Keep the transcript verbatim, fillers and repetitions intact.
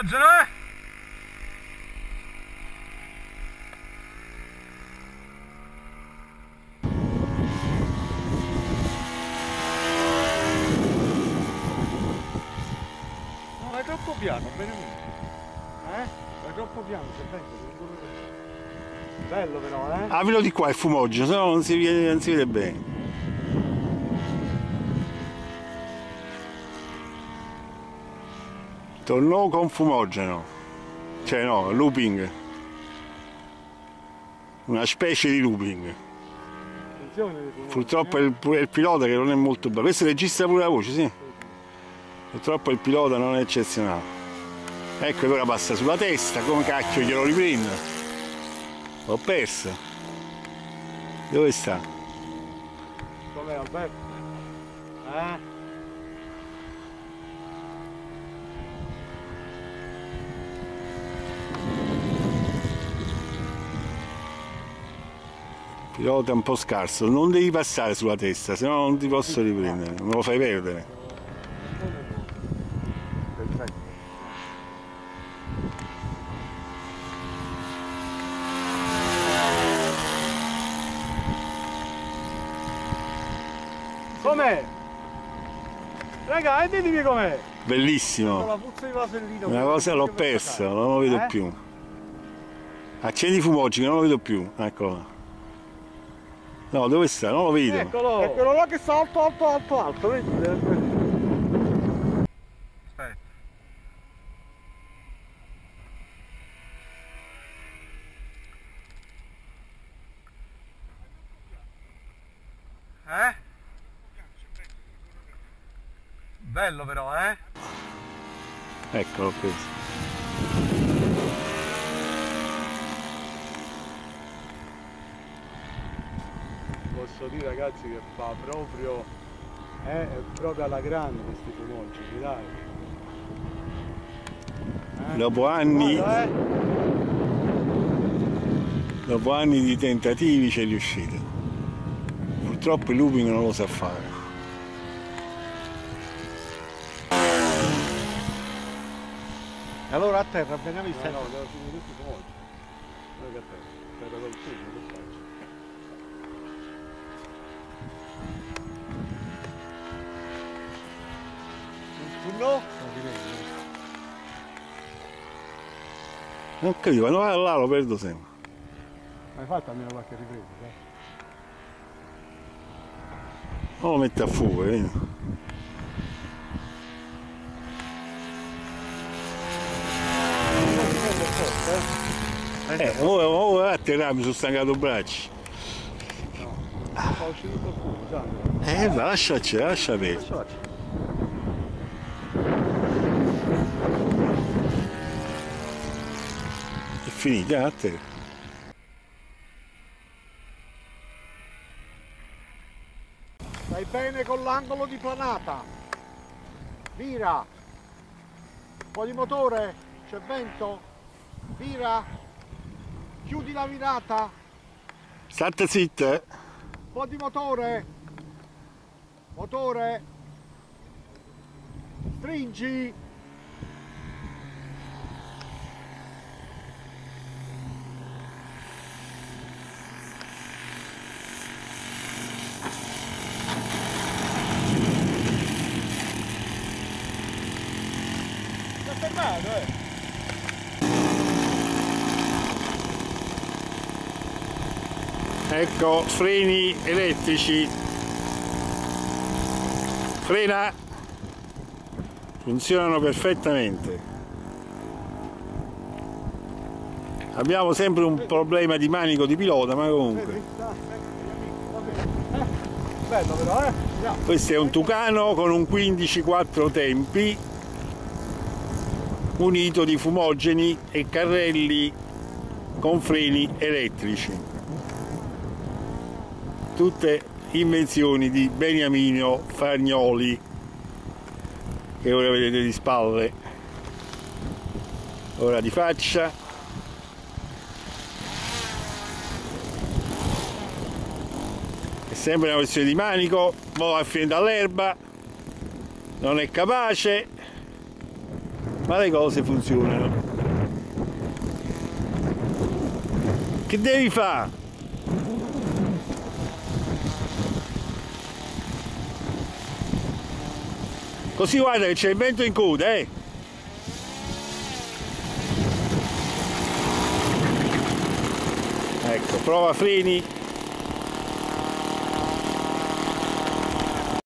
fumogeno, eh! No, è troppo piano, veramente. Eh? È troppo piano, se penso. Bello però, eh? Ah, ve lo di qua è fumogeno, se no non si vede, non si vede bene. Tornò con fumogeno, cioè no, looping, una specie di looping. Purtroppo è il, è il pilota che non è molto bravo, questo registra pure la voce, sì. Purtroppo il pilota non è eccezionale. Ecco che ora passa sulla testa, come cacchio glielo riprendo? L'ho perso. Dove sta? Com'è Alberto? Eh? Pilota un po' scarso, non devi passare sulla testa, se no non ti posso riprendere, me lo fai perdere. Perfetto. Com'è? Raga, e ditemi com'è! Bellissimo! La puzza di vasellino. Una cosa l'ho persa, non lo vedo eh? più. Accendi i fumogeni, non lo vedo più, eccolo là. No, dove sta? Non lo vedo. Eccolo! Eccolo là che sta alto, alto, alto, alto, vedi? Aspetta. Eh? Bello però, eh? Ecco, l'ho preso. Posso dire ragazzi che fa proprio, eh, è proprio alla grande questi fumogeni, dai. Eh? Dopo anni, Guarda, eh. dopo anni di tentativi c'è riuscito. Purtroppo il looping non lo sa fare. Allora a terra appena vista. No, no, devo finire tutti i fumogeni. Non che a terra, a terra col turno, che faccio? No? Non capivo, quando vado là lo perdo sempre. Hai fatto almeno qualche ripresa, eh? Non lo mette a fuoco, vedi? Eh, ora, ora a terra mi sono stancato i bracci. No, fa uscire tutto il fumo, sai? Eh, ma lasciaci, lascia perdere. Lasciaci. È finita, a te. Stai bene con l'angolo di planata. Vira. Un po' di motore. C'è vento. Vira. Chiudi la virata. State zitta. Un po' di motore. Motore. Stringi. Si è fermato, eh. Ecco, freni elettrici. Frena. Funzionano perfettamente. Abbiamo sempre un problema di manico di pilota, ma comunque. Bello però, eh? Questo è un Tucano con un quindici quattro tempi, munito di fumogeni e carrelli con freni elettrici. Tutte invenzioni di Beniamino Fagnoli, che ora vedete di spalle, ora di faccia. È sempre una questione di manico, mo va a finire dall'erba, non è capace. ma le cose funzionano. Che devi fare? Così guarda che c'è il vento in coda, eh! Ecco, prova freni.